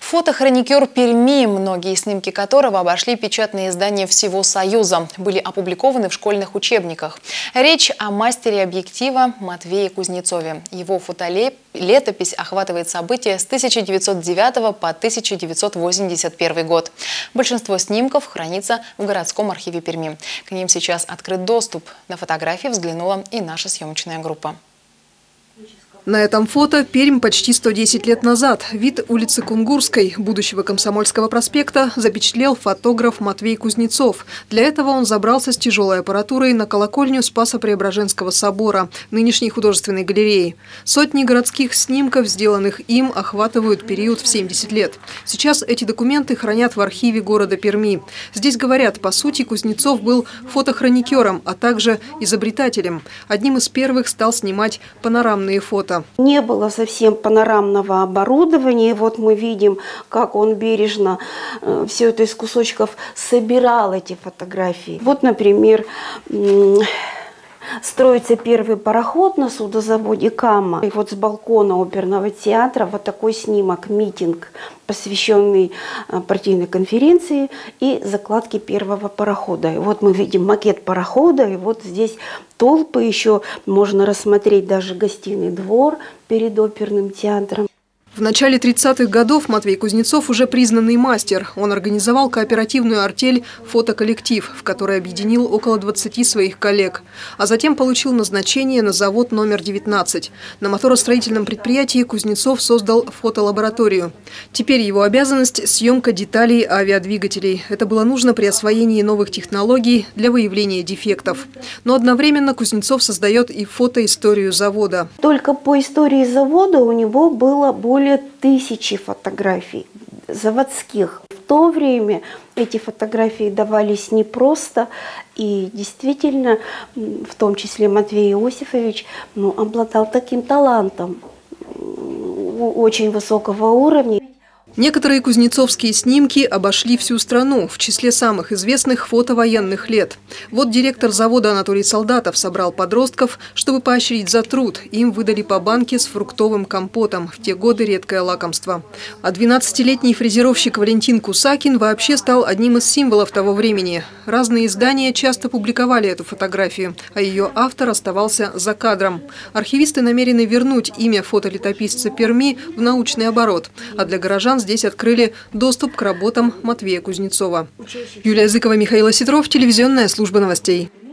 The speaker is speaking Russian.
Фотохроникер Перми, многие снимки которого обошли печатные издания всего Союза, были опубликованы в школьных учебниках. Речь о мастере объектива Матвее Кузнецове. Его фотолетопись охватывает события с 1909 по 1981 год. Большинство снимков хранится в городском архиве Перми. К ним сейчас открыт доступ. На фотографии взглянула и наша съемочная группа. На этом фото Пермь почти 110 лет назад. Вид улицы Кунгурской, будущего Комсомольского проспекта, запечатлел фотограф Матвей Кузнецов. Для этого он забрался с тяжелой аппаратурой на колокольню Спасо-Преображенского собора, нынешней художественной галереи. Сотни городских снимков, сделанных им, охватывают период в 70 лет. Сейчас эти документы хранят в архиве города Перми. Здесь говорят, по сути, Кузнецов был фотохроникером, а также изобретателем. Одним из первых стал снимать панорамные фото. Не было совсем панорамного оборудования. Вот мы видим, как он бережно все это из кусочков собирал, эти фотографии. Вот, например, строится первый пароход на судозаводе «Кама». И вот с балкона оперного театра вот такой снимок, митинг, посвященный партийной конференции и закладке первого парохода. И вот мы видим макет парохода, и вот здесь толпы, еще можно рассмотреть даже гостиный двор перед оперным театром. В начале 30-х годов Матвей Кузнецов уже признанный мастер. Он организовал кооперативную артель «Фотоколлектив», в которой объединил около 20 своих коллег. А затем получил назначение на завод номер 19. На моторостроительном предприятии Кузнецов создал фотолабораторию. Теперь его обязанность – съемка деталей авиадвигателей. Это было нужно при освоении новых технологий для выявления дефектов. Но одновременно Кузнецов создает и фотоисторию завода. Только по истории завода у него было более 1000 фотографий заводских. В то время эти фотографии давались непросто, и действительно, в том числе Матвей Иосифович, обладал таким талантом очень высокого уровня. Некоторые кузнецовские снимки обошли всю страну, в числе самых известных фото военных лет. Вот директор завода Анатолий Солдатов собрал подростков, чтобы поощрить за труд. Им выдали по банке с фруктовым компотом, в те годы редкое лакомство. А 12-летний фрезеровщик Валентин Кусакин вообще стал одним из символов того времени. Разные издания часто публиковали эту фотографию, а ее автор оставался за кадром. Архивисты намерены вернуть имя фотолетописца Перми в научный оборот, а для горожан здесь открыли доступ к работам Матвея Кузнецова. Юлия Зыкова, Михаил Осетров, телевизионная служба новостей.